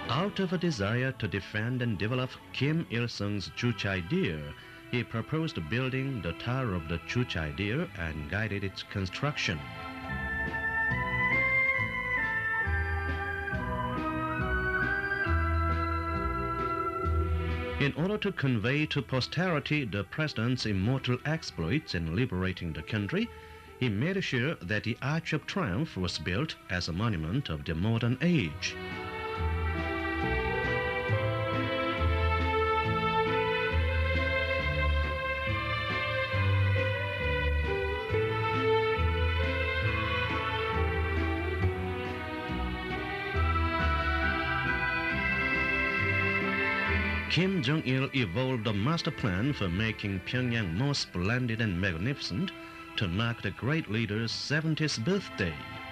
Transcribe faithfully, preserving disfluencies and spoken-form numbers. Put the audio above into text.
Out of a desire to defend and develop Kim Il-sung's Juche idea, he proposed building the Tower of the Juche idea and guided its construction. In order to convey to posterity the president's immortal exploits in liberating the country, he made sure that the Arch of Triumph was built as a monument of the modern age. Kim Jong-il evolved a master plan for making Pyongyang more splendid and magnificent to mark the great leader's seventieth birthday.